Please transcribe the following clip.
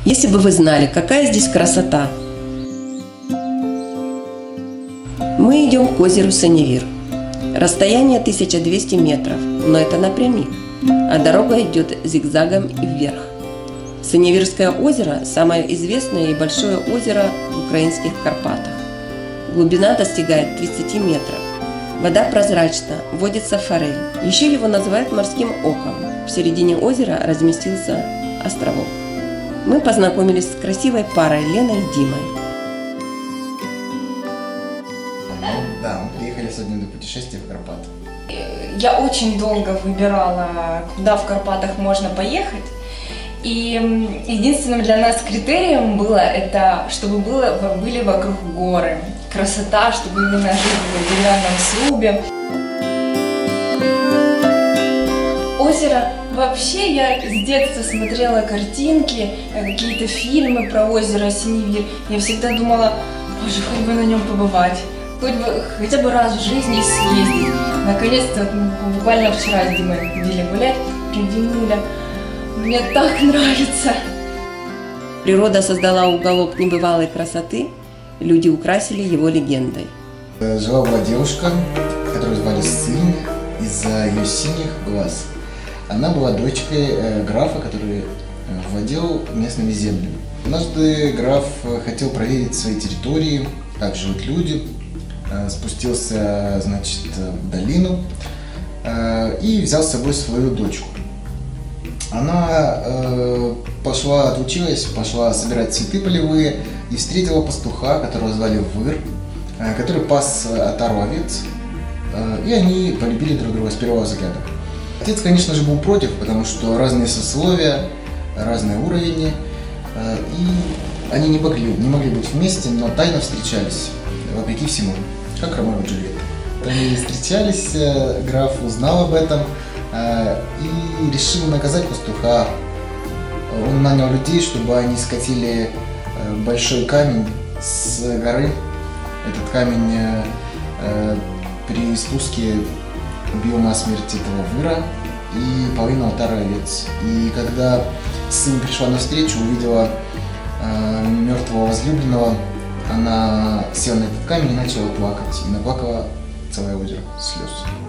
Если бы вы знали, какая здесь красота. Мы идем к озеру Сеневир. Расстояние 1200 метров, но это напрямик, а дорога идет зигзагом и вверх. Сеневирское озеро – самое известное и большое озеро в украинских Карпатах. Глубина достигает 30 метров. Вода прозрачна, водится форель. Еще его называют морским оком. В середине озера разместился островок. Мы познакомились с красивой парой Леной и Димой. Да, мы приехали сегодня на путешествие в Карпаты. Я очень долго выбирала, куда в Карпатах можно поехать. И единственным для нас критерием было это, чтобы были вокруг горы. Красота, чтобы мы жили в деревянном срубе. Озеро. Вообще я с детства смотрела картинки, какие-то фильмы про озеро Сеневир. Я всегда думала, боже, хоть бы на нем побывать, хотя бы раз в жизни съездить. Наконец-то, буквально вчера с Димой ходили гулять, Димуля, мне так нравится. Природа создала уголок небывалой красоты, люди украсили его легендой. Жила-была девушка, которую звали Сын, из-за ее синих глаз. Она была дочкой графа, который владел местными землями. Однажды граф хотел проверить свои территории, как живут люди, спустился, значит, в долину и взял с собой свою дочку. Она отлучилась, пошла собирать цветы полевые и встретила пастуха, которого звали Выр, который пас отару овец, и они полюбили друг друга с первого взгляда. Отец, конечно же, был против, потому что разные сословия, разные уровни, и они не могли быть вместе, но тайно встречались, вопреки всему, как Ромео и Джульетта. Они встречались, граф узнал об этом и решил наказать пастуха. Он нанял людей, чтобы они скатили большой камень с горы. Этот камень при спуске убил насмерть этого Выра и половину отары овец. И когда сын пришла навстречу, увидела мертвого возлюбленного, она села на этот камень и начала плакать. И наплакала целое озеро слез.